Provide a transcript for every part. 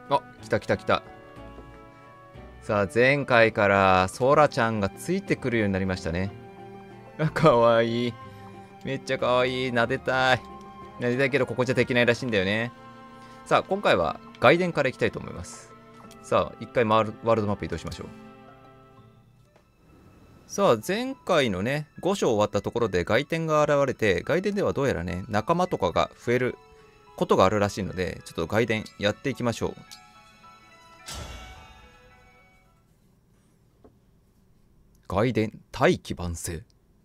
あ、来た来た来た。さあ、前回からソラちゃんがついてくるようになりましたね。あ、かわいい。めっちゃかわいい。撫でたい。撫でたいけど、ここじゃできないらしいんだよね。さあ、今回は外伝からいきたいと思います。さあ、一回ワールドマップ移動しましょう。さあ、前回のね、5章終わったところで外伝が現れて、外伝ではどうやらね、仲間とかが増えることがあるらしいので、ちょっと外伝やっていきましょう。外伝大器晩成。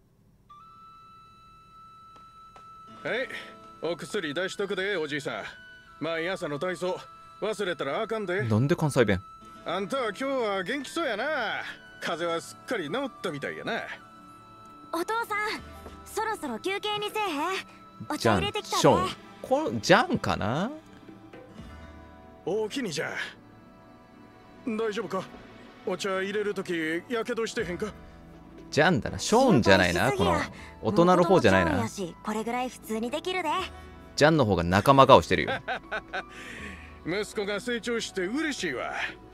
はい、お薬出しとくでおじいさん。毎朝の体操忘れたらあかんで。 なんで関西弁？ あんたは今日は元気そうやな。風邪はすっかり治ったみたいやな。 お父さん、そろそろ休憩にせえへん？おじゃん、 茶入れてきたで。 ショーン。このジャンかな？ おおきにじゃ。大丈夫か？お茶入れるときやけどしてへんか？ ジャンだな。ショーンじゃないな。この大人の方じゃないな。 これぐらい普通にできるで。 ジャンの方が仲間顔してるよ。 息子が成長して嬉しいわ。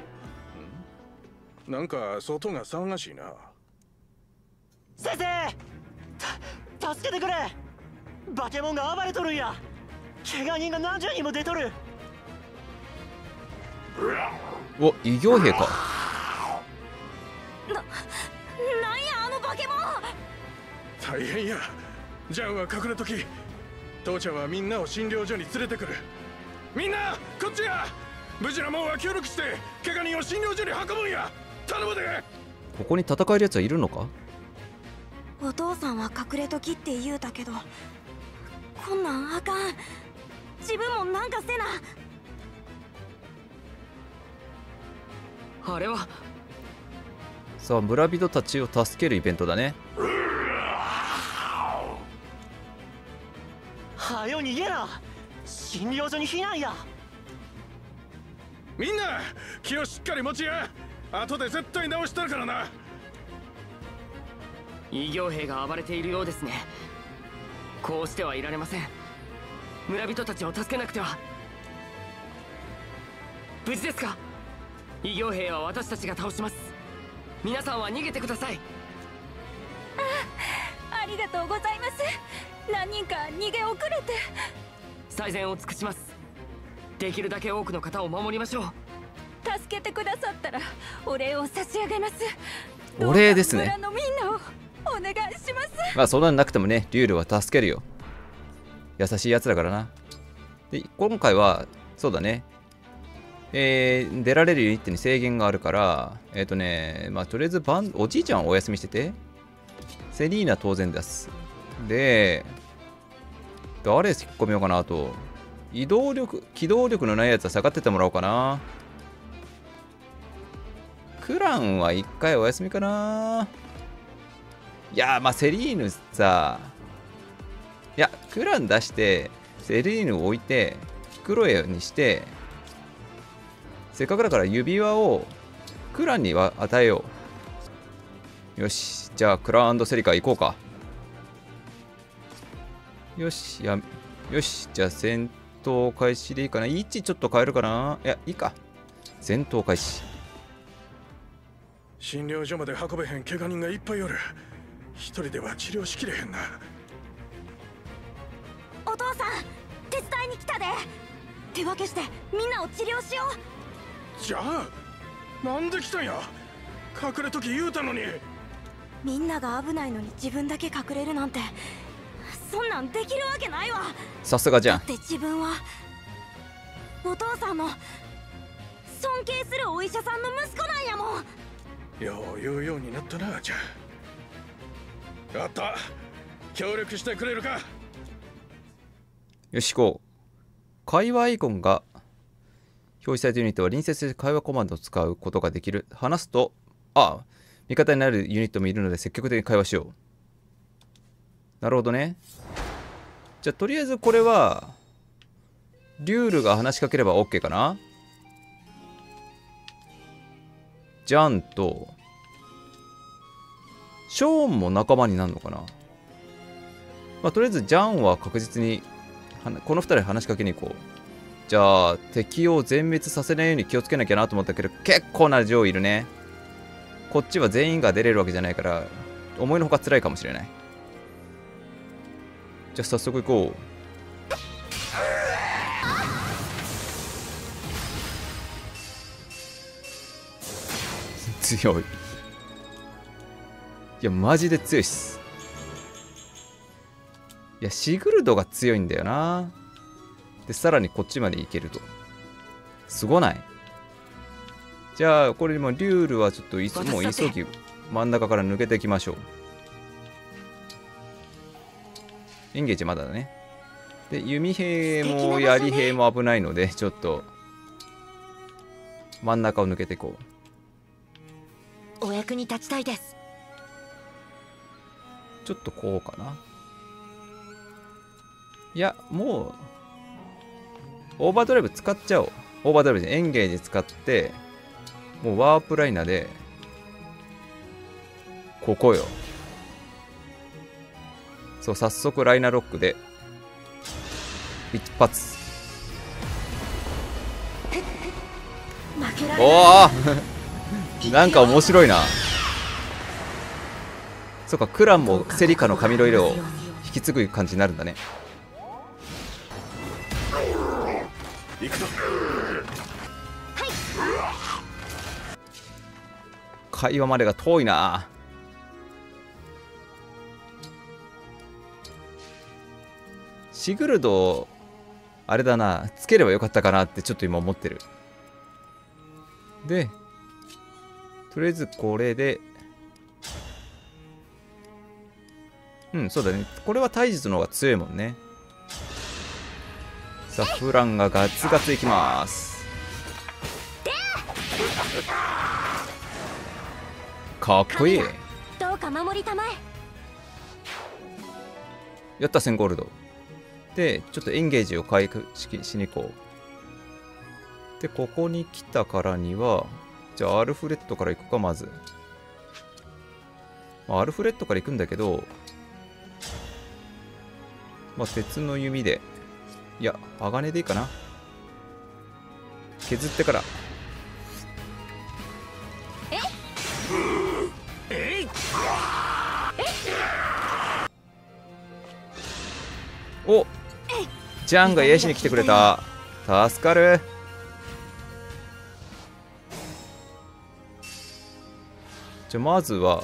なんか外が騒がしいな。 先生、助けてくれ。バケモンが暴れとるんや。怪我人が何十人も出とる。 お、異形兵か。 なんやあのバケモン。 大変や。ジャンは隠れとき。父ちゃんはみんなを診療所に連れてくる。みんなこっちや。無事なもんは協力して怪我人を診療所に運ぶんや。頼むで。 ここに戦えるやつはいるのか？ お父さんは隠れときって言うたけど、こんなんあかん。自分もなんかせな。 あれはさあ、村人たちを助けるイベントだね。 はよ逃げな。診療所に避難や。 みんな気をしっかり持ちや。後で絶対直したるからな。 異形兵が暴れているようですね。こうしてはいられません。村人たちを助けなくては。無事ですか？異形兵は私たちが倒します。皆さんは逃げてください。 ありがとうございます。何人か逃げ遅れて。 最善を尽くします。できるだけ多くの方を守りましょう。 助けてくださったらお礼を差し上げます。 お礼ですね。 村のみんなをお願いします。 まあそんなのなくてもね、リュウルは助けるよ。優しいやつだからな。で、今回はそうだね、出られるユニットに制限があるから、まあとりあえずおじいちゃんはお休みしてて、セリーナ当然です。で、誰引っ込めようかな。あと機動力のないやつは下がってってもらおうかな。クランは一回お休みかな。いやー、まあセリーヌさ、いやクラン出してセリーヌを置いてクロエにして、せっかくだから指輪をクランには与えよう。よし、じゃあクランセリカ行こうか。よし、よし、じゃあ戦闘開始でいいかな。位置ちょっと変えるかな。いや、いいか。戦闘開始。 診療所まで運べへん怪我人がいっぱいおる。一人では治療しきれへんな。 お父さん、手伝いに来たで。手分けしてみんなを治療しよう。 じゃあなんで来たんや。隠れとき言うたのに。 みんなが危ないのに自分だけ隠れるなんて、そんなんできるわけないわ。 さすがじゃん。 だって自分はお父さんの尊敬するお医者さんの息子なんやもん。 よう言うようになったな。じゃああった。協力してくれるか。 よし、行こう。会話アイコンが表示されたユニットは隣接して会話コマンドを使うことができる。話すと、味方になるユニットもいるので積極的に会話しよう。なるほどね。じゃあとりあえずこれはリュールが話しかければ OK かな。ジャンとショーンも仲間になるのかな。まあとりあえずジャンは確実にこの2人話しかけに行こう。 じゃあ敵を全滅させないように気をつけなきゃなと思ったけど、結構な量いるね。こっちは全員が出れるわけじゃないから思いのほか辛いかもしれない。じゃあ早速行こう。強い。いやマジで強いっす。いやシグルドが強いんだよな。でさらにこっちまで行けるとすごない？じゃあこれでもリュールはちょっともう急ぎ真ん中から抜けていきましょう。エンゲージまだだね。で弓兵も槍兵も危ないのでちょっと真ん中を抜けていこお役に立ちたいです。 う。ちょっとこうかな。いやもうオーバードライブ使っちゃおう。オーバードライブでエンゲージ使ってもうワープライナーでここよ。そう早速ライナーロックで一発。おおなんか面白いな。そうかクランもセリカの髪の色を引き継ぐ感じになるんだね。 行くぞ。 会話までが遠いな。シグルドあれだな、つければよかったかなってちょっと今思ってる。でとりあえずこれでそうだね、これは体術の方が強いもんね。さあフランがガツガツいきます。かっこいい。 どうか守りたまえ。 やった1000ゴールドでちょっとエンゲージを回復しに行こう。でここに来たからにはじゃあアルフレッドから行くか。まず、アルフレッドから行くんだけど、鉄の弓で、いや鋼でいいかな。削ってからおジャンが癒しに来てくれた。助かる。じゃあまずは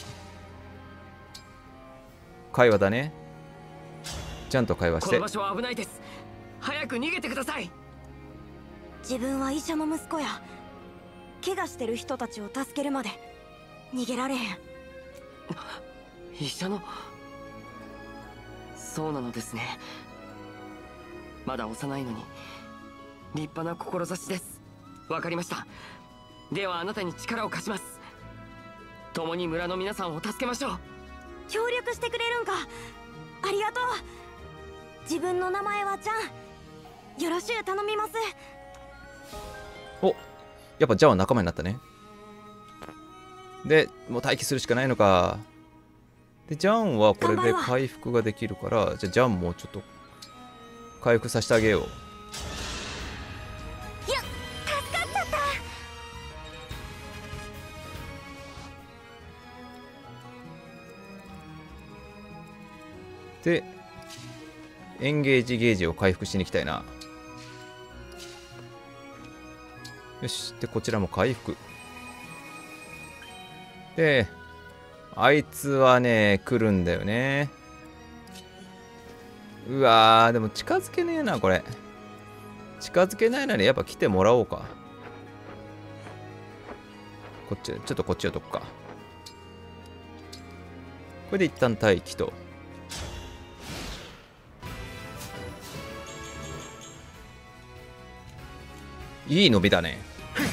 会話だね。ちゃんと会話して。 この場所は危ないです。早く逃げてください。 自分は医者の息子や。怪我してる人たちを助けるまで逃げられへん。 医者の。そうなのですね。まだ幼いのに立派な志です。わかりました。ではあなたに力を貸します。共に村の皆さんを助けましょう。 協力してくれるんか。ありがとう。自分の名前はジャン。よろしゅう頼みます。 お、やっぱジャンは仲間になったね。でもう待機するしかないのか。でジャンはこれで回復ができるから、じゃあジャンもちょっと回復させてあげよう。 いや、助かっちゃった。 でエンゲージゲージを回復しに行きたいな。よし。でこちらも回復で、あいつはね来るんだよね。うわーでも近づけねえな。これ近づけないのにやっぱ来てもらおうか。こっちちょっとこっちをとくか。これで一旦待機と。いい伸びだね。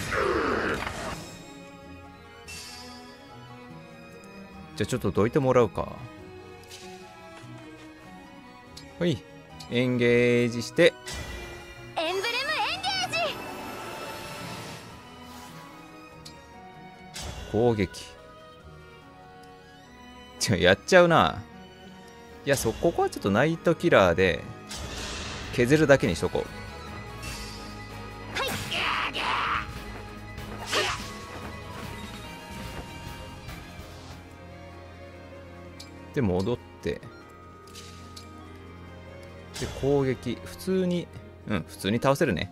じゃあちょっとどいてもらうか。はい、エンゲージしてエンブレムエンゲージ。 攻撃。やっちゃうな。いやここはちょっとナイトキラーで削るだけにしとこう。 で戻ってで攻撃普通に普通に倒せるね。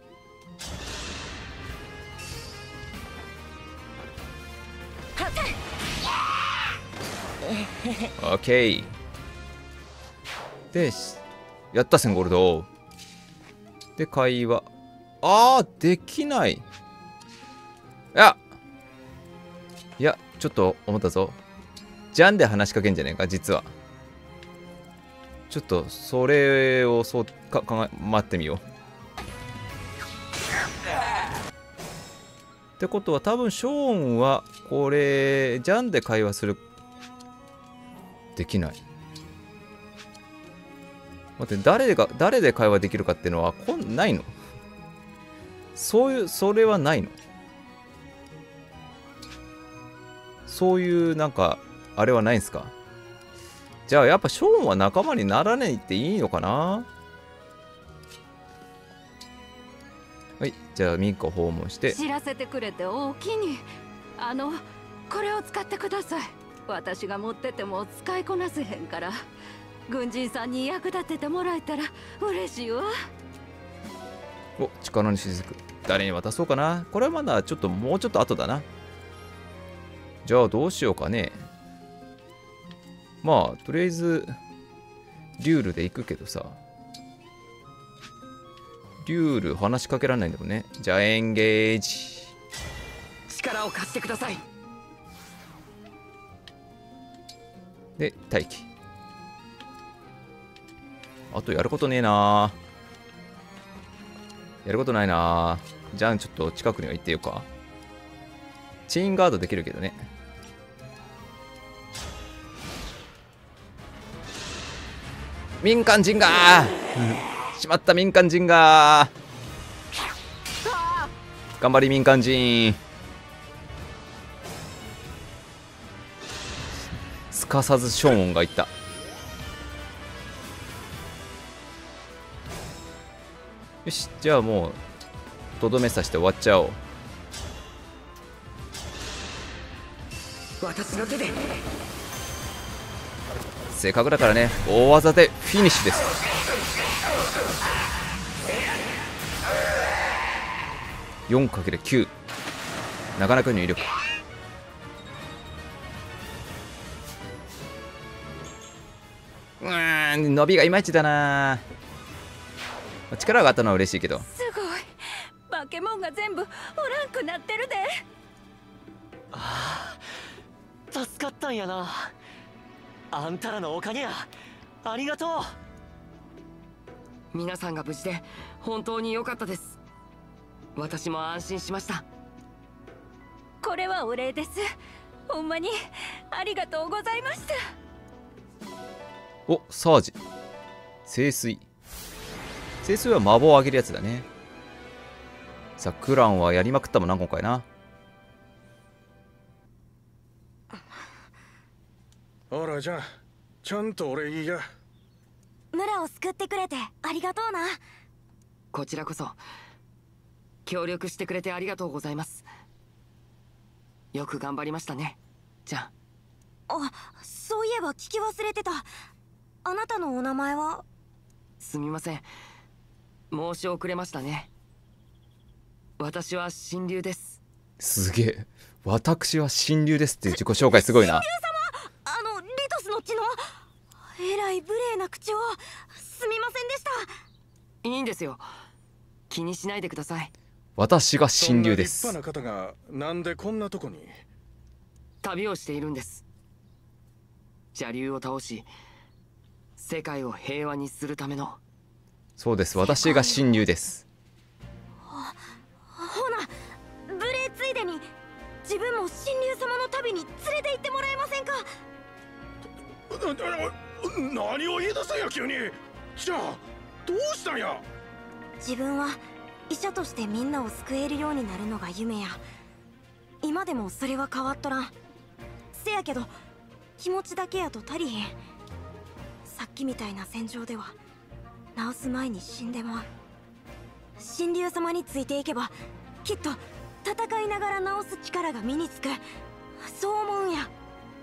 オッケーでやった1000ゴールドで会話できない。いやちょっと思ったぞ。ジャンで話しかけんじゃねえか実は。ちょっとそれを待ってみよう。ってことは多分ショーンはこれジャンで会話するできない。待って誰で会話できるかっていうのはないの？それはないの？そういうなんかあれはないんすか？じゃあやっぱショーンは仲間にならないっていいのかな？はい、じゃあミンカを訪問して知らせてくれておおきに。これを使ってください。私が持ってても使いこなせへんから、軍人さんに役立ててもらえたら嬉しいわ。 お、力の雫誰に渡そうかな。これはまだちょっともうちょっと後だな。じゃあどうしようかね。まあとりあえずリュールで行くけどさ、リュール話しかけられないんだもんね。じゃあエンゲージ。 力を貸してください。 で待機。あとやることねえな。やることないな。じゃあちょっと近くには行ってよか。チェーンガードできるけどね。民間人がしまった民間人が頑張り民間人。すかさずショーンがいった。よし、じゃあもうとどめさせて終わっちゃおう。 私の手で。 せっかくだからね、大技でフィニッシュです。4×9 なかなかの威力。伸びがいまいちだな。力があったのは嬉しいけど。 すごい、バケモンが全部おらんくなってるで。 助かったんやな。あんたらのおかげや。ありがとう。皆さんが無事で本当に良かったです。私も安心しました。 これはお礼です。ほんまにありがとうございました。 お、サージ聖水は魔法を上げるやつだね。さあクランはやりまくったもんな今回な。 ほらじゃあちゃんと俺いいや。 村を救ってくれてありがとうな。 こちらこそ協力してくれてありがとうございます。よく頑張りましたね。じゃあ、そういえば聞き忘れてた。あなたのお名前は？ すみません、申し遅れましたね。私は神竜です。 すげえ、私は神竜ですっていう自己紹介すごいな。 神竜様、リトスの血のえらい無礼な口をすみませんでした。 いいんですよ、気にしないでください。 私が神竜です。 そんな立派な方がなんでこんなとこに？ 旅をしているんです。邪竜を倒し世界を平和にするための。 そうです、私が神竜です。 ほな無礼ついでに自分も神竜様の旅に連れて行ってもらえませんか？ 何を言い出すんや急に。じゃあどうしたんや？ 自分は医者としてみんなを救えるようになるのが夢や。今でもそれは変わっとらん。せやけど気持ちだけやと足りへん。さっきみたいな戦場では治す前に死んでまう。神竜様についていけばきっと戦いながら治す力が身につく、そう思うんや。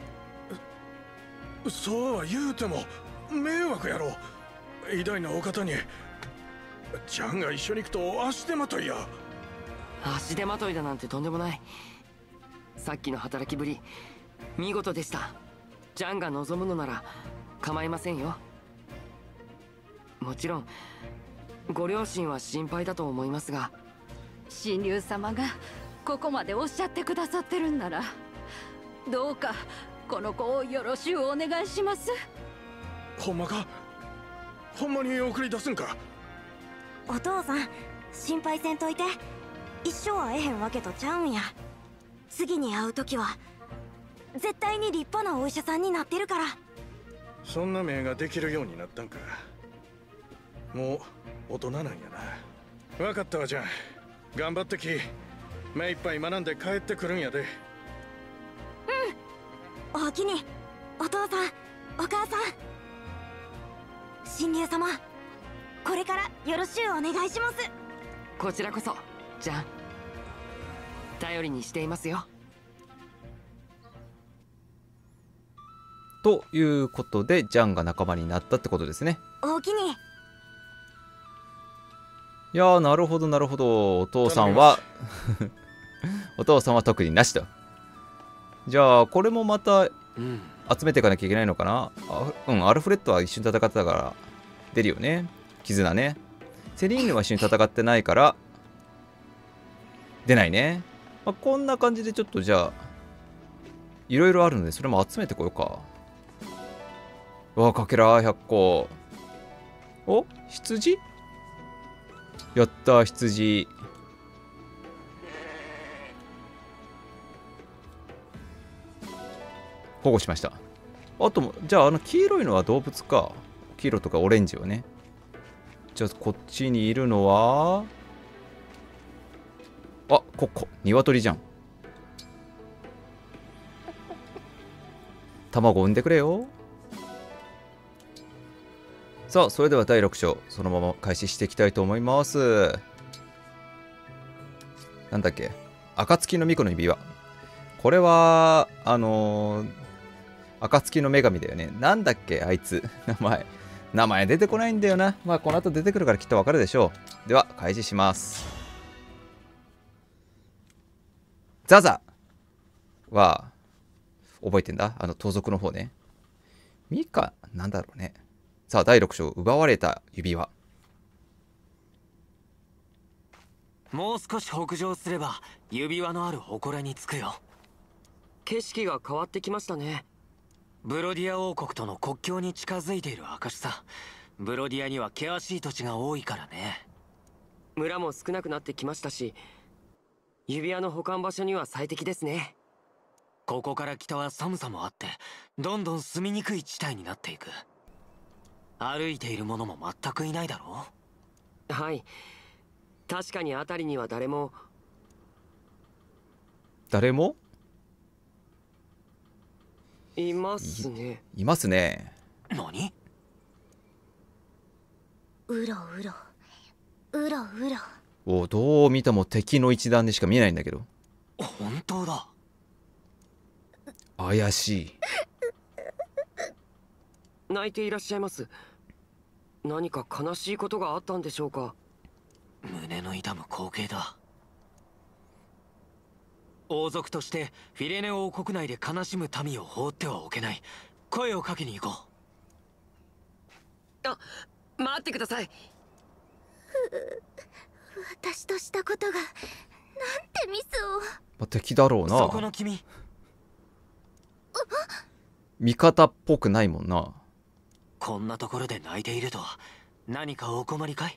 そうは言うても迷惑やろ。偉大なお方にジャンが一緒に行くと足手まといや。 足手まといだなんてとんでもない。さっきの働きぶり見事でした。ジャンが望むのなら構いませんよ。もちろんご両親は心配だと思いますが。 神竜様がここまでおっしゃってくださってるんなら、どうかこの子をよろしゅうお願いします。 ほんまか？ほんまに送り出すんか？ お父さん心配せんといて。一生会えへんわけとちゃうんや。次に会う時は絶対に立派なお医者さんになってるから。 そんな目ができるようになったんか。もう大人なんやな。分かったわ。じゃあ頑張ってき。目いっぱい学んで帰ってくるんやで。 うん、おおきにお父さんお母さん。神竜様、これからよろしゅうお願いします。 こちらこそジャン、頼りにしていますよ。 ということでジャンが仲間になったってことですね。 おおきに。 いやー、なるほどなるほど。お父さんはお父さんは特になしと。じゃあこれもまた集めていかなきゃいけないのかな。アルフレッドは一緒に戦ってたから出るよね。絆ね。セリーヌは一緒に戦ってないから出ないね。まあ、こんな感じでちょっとじゃあいろいろあるのでそれも集めてこようか。うわ、かけら100個。お、羊やった、羊。保護しました。あと、じゃあ黄色いのは動物か。黄色とかオレンジはね。じゃあこっちにいるのは鶏じゃん。卵産んでくれよ。さあ、それでは第6章そのまま開始していきたいと思います。なんだっけ、暁の巫女の指輪。これは暁の女神だよね。なんだっけあいつ名前出てこないんだよな。まあこの後出てくるからきっとわかるでしょう。では開始します。ザザは覚えてんだ、盗賊の方ね。ミカなんだろうね。さあ第6章奪われた指輪。 もう少し北上すれば指輪のある祠に着くよ。 景色が変わってきましたね。 ブロディア王国との国境に近づいている証さ。ブロディアには険しい土地が多いからね。 村も少なくなってきましたし、指輪の保管場所には最適ですね。 ここから北は寒さもあってどんどん住みにくい地帯になっていく。歩いている者も全くいないだろう。はい、確かに辺りには誰もいますね。 いますね。 何？ うろうろうろうろ。 お、どう見ても敵の一団でしか見えないんだけど。 本当だ。 怪しい。 泣いていらっしゃいます。何か悲しいことがあったんでしょうか。 胸の痛む光景だ。王族としてフィレネ王国内で悲しむ民を放ってはおけない。声をかけに行こう。あ、待ってください。 私としたことがなんてミスを。 まあ、敵だろうな。 そこの君。 味方っぽくないもんな。 こんなところで泣いているとは何かお困りかい？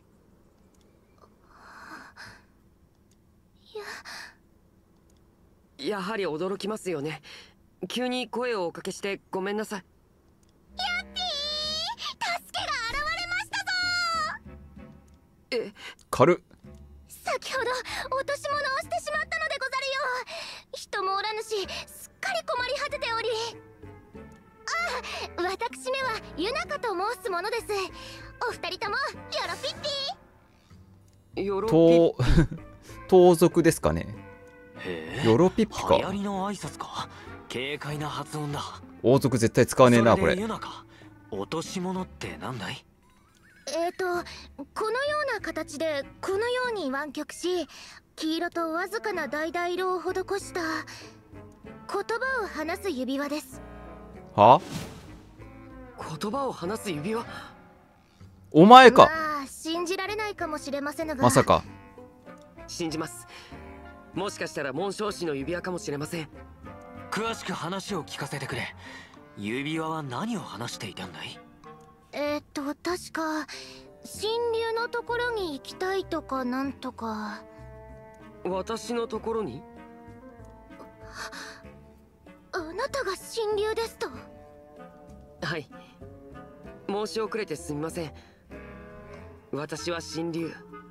やはり驚きますよね。急に声をおかけしてごめんなさい。 ヤッピー、助けが現れましたぞ。 軽っ。 先ほど落とし物をしてしまったのでござるよ。人もおらぬしすっかり困り果てており。ああ、私めはユナカと申すものです。お二人ともよろぴっぴよろぴ盗賊ですかね。 へえ、 ヨロピッピか。 流行りの挨拶か。軽快な発音だ。 王族絶対使わねえなこれ。 それでユナか、落とし物ってなんだい？ このような形でこのように湾曲し、黄色とわずかな橙色を施した言葉を話す指輪です。 は？ 言葉を話す指輪？ お前か。 まあ信じられないかもしれませんが、 まさか。 信じます。もしかしたら紋章師の指輪かもしれません。 詳しく話を聞かせてくれ。指輪は何を話していたんだい？ 確か神竜のところに行きたいとかなんとか。 私のところに？ あなたが神竜ですと？ はい、申し遅れてすみません。私は神竜。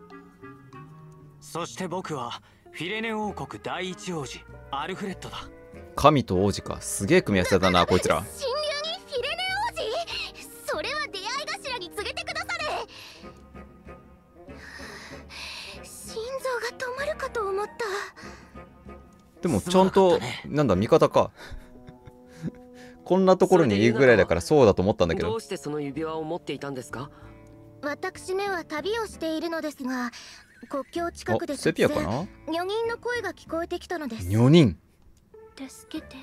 そして僕はフィレネ王国第一王子アルフレッドだ。 神と王子か。すげえ組み合わせだなこいつら。 神竜にフィレネ王子？それは出会い頭に告げてくだされ。心臓が止まるかと思った。 でもちゃんと、なんだ味方か。こんなところにいるぐらいだからそうだと思ったんだけど。 どうしてその指輪を持っていたんですか？ 私めは旅をしているのですが、国境近くでセピアかな。 女人の声が聞こえてきたのです。 女人。 助けて、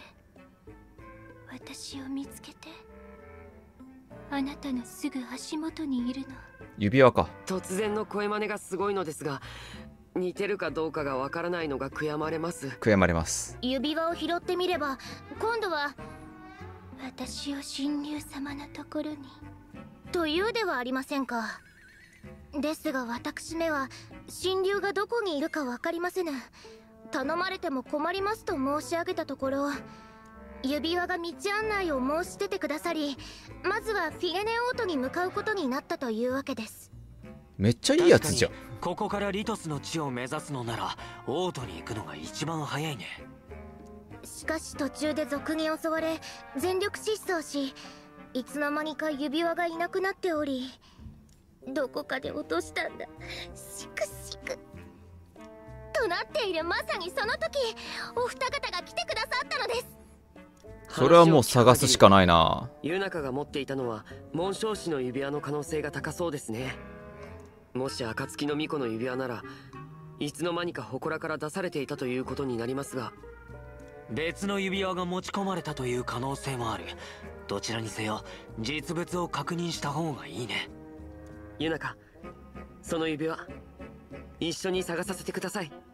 私を見つけて、あなたのすぐ足元にいるの。 指輪か。 突然の声真似がすごいのですが、似てるかどうかがわからないのが悔やまれます。 悔やまれます。 指輪を拾ってみれば、今度は私を神竜様のところにというではありませんか。ですが私めは神竜がどこにいるか分かりませぬ。頼まれても困りますと申し上げたところ、指輪が道案内を申し出てくださり、まずはフィレネオートに向かうことになったというわけです。 めっちゃいいやつじゃん。 ここからリトスの地を目指すのならオートに行くのが一番早いね。 しかし途中で賊に襲われ全力疾走し、いつの間にか指輪がいなくなっており、どこかで落としたんだ。しくしくとなっているまさにその時、お二方が来てくださったのです。 それはもう探すしかないな。 ユナカが持っていたのは紋章師の指輪の可能性が高そうですね。もし暁の巫女の指輪なら、いつの間にか祠から出されていたということになりますが、 別の指輪が持ち込まれたという可能性もある。どちらにせよ実物を確認した方がいいね。 ユナカ、その指輪一緒に探させてください。 なんと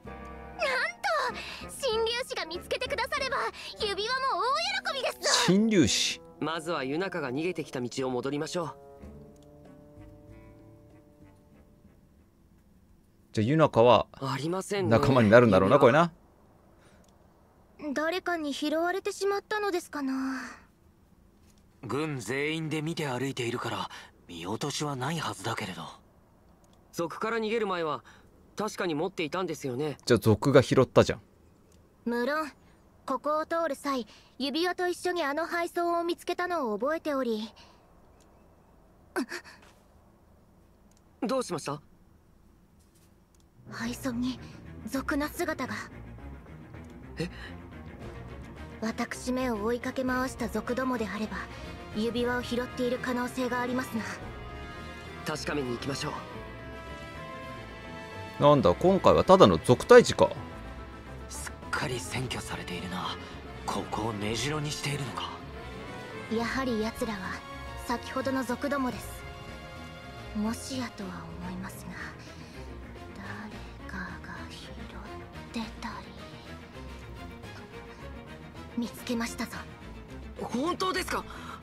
神竜士が見つけてくだされば指輪も大喜びですぞ。 神竜士。 まずはユナカが逃げてきた道を戻りましょう。 じゃあユナカはありませんね。 仲間になるんだろうなこれな。 誰かに拾われてしまったのですかな。 軍全員で見て歩いているから見落としはないはずだけれど。 族から逃げる前は確かに持っていたんですよね。 じゃあ族が拾ったじゃん。 無論ここを通る際、指輪と一緒にあの配送を見つけたのを覚えており。 どうしました？ 配送に賊な姿が。 え？ 私めを追いかけ回した賊どもであれば指輪を拾っている可能性がありますな。 確かめに行きましょう。 なんだ今回はただの族退治か。 すっかり占拠されているな。ここを根城にしているのか。 やはり奴らは先ほどの族どもです。もしやとは思いますが、誰かが拾ってたり。見つけましたぞ。 本当ですか？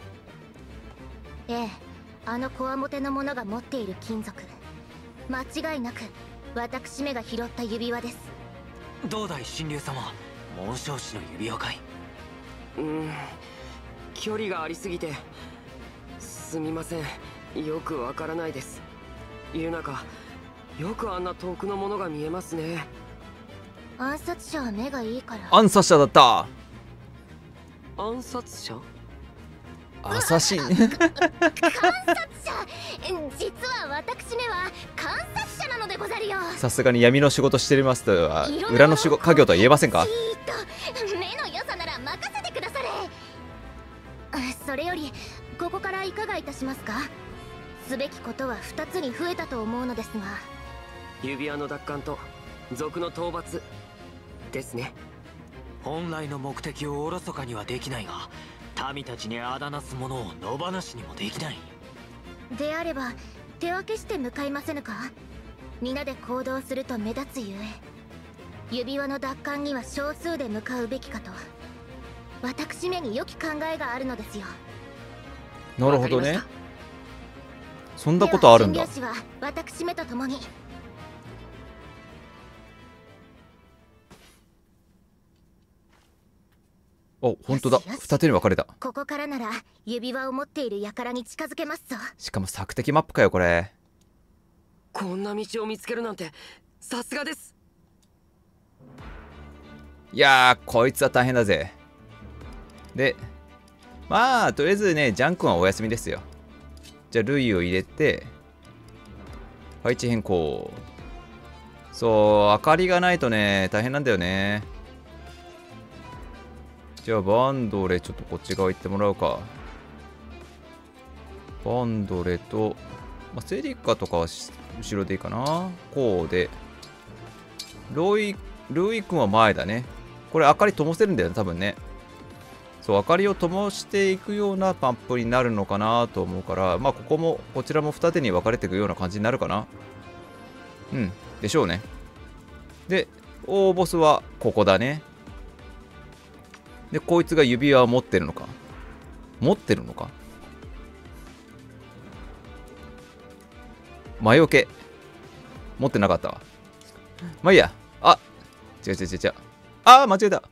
ええ、あのこわもての者が持っている金属、間違いなく私めが拾った指輪です。 どうだい神竜様、紋章師の指輪かい？ 距離がありすぎてすみません、よくわからないです。ユナカ、よくあんな遠くのものが見えますね。 暗殺者は目がいいから。 暗殺者だった。 暗殺者？ アサシン。 観察者実は私めは観察者謝なのでござるよ。 さすがに闇の仕事してますとは裏の家業とは言えませんか？ じーっと目の良さなら任せてくだされ。それよりここからいかがいたしますか？すべきことは2つに増えたと思うのですが。 指輪の奪還と賊の討伐ですね。 本来の目的をおろそかにはできないが、民たちにあだなすものを野放しにもできない。 であれば手分けして向かいませぬか？皆で行動すると目立つゆえ、指輪の奪還には少数で向かうべきかと私めに良き考えがあるのですよ。 なるほどね。そんなことあるんだ。 では診療士は私めと共に。 お、本当だ。二手に分かれた。 ここからなら指輪を持っている輩に近づけますぞ。 しかも索敵マップかよこれ。 こんな道を見つけるなんてさすがです。 いやー、こいつは大変だぜ。で、まあとりあえずね、ジャン君はお休みですよ。じゃあルイを入れて配置変更。そう、明かりがないとね大変なんだよね。じゃあバンドレちょっとこっち側行ってもらうか。バンドレと、セリカとかは後ろでいいかな。こうでルイ君は前だね。これ明かり灯せるんだよね多分ね。そう、明かりを灯していくようなパンプになるのかなと思うから、ここもこちらも二手に分かれていくような感じになるかな。うんでしょうね。で大ボスはここだね。でこいつが指輪を持ってるのか魔除け持ってなかったわ。まあいいや。あ、違う。あー、間違えた。